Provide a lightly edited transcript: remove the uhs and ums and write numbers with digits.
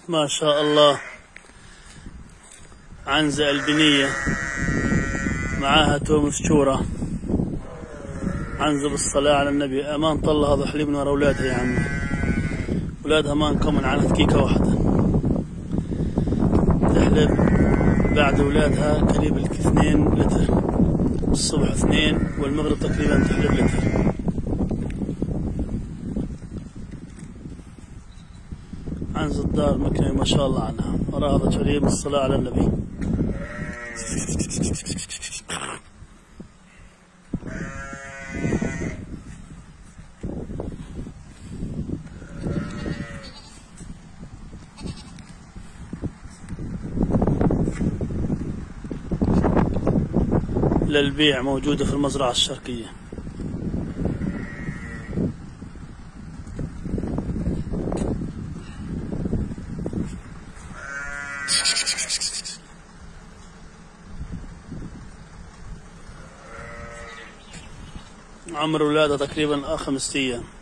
ما شاء الله عنزة ألبنية معاها توم ستورة. عنزة بالصلاة على النبي. أمان طلع هذا حليب من ورا أولادها يا عمي. أولادها ما انكمن على دقيقة واحدة تحلب بعد أولادها قريب 2 لتر. الصبح 2 والمغرب تقريبا تحلب لتر. عنزة الدار مكنة ما شاء الله عنها. وراها هذا حليب بالصلاة على النبي. للبيع موجودة في المزرعة الشرقية. عمر ولادها تقريبا 5 أيام.